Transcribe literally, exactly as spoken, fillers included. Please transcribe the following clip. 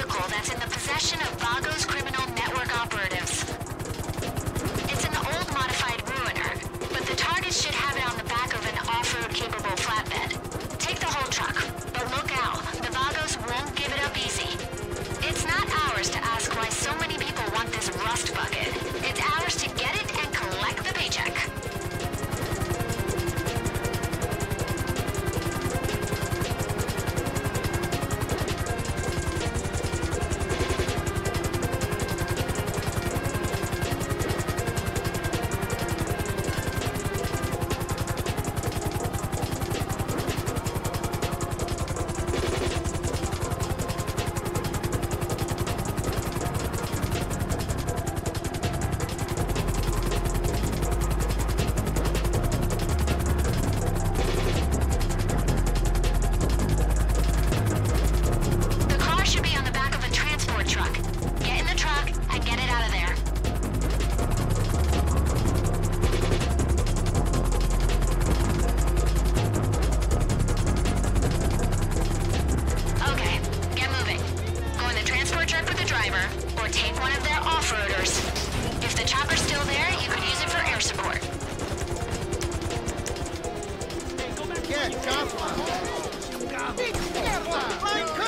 vehicle that's in the possession of Vagos criminal network operatives. It's an old modified Ruiner, but the target should have it on the back of an off-road capable flatbed. Take the whole truck, but look out. The Vagos won't give it up easy. It's not ours to ask why so many people want this rust bucket. It's ours to get it and collect the paycheck. Or take one of their off-roaders. If the chopper's still there, you could use it for air support. Yeah, chopper!